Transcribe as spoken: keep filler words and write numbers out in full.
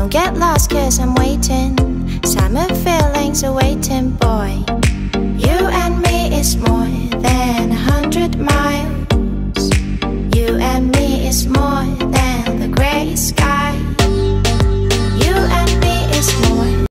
Don't get lost cause I'm waiting. Summer feelings are waiting, boy.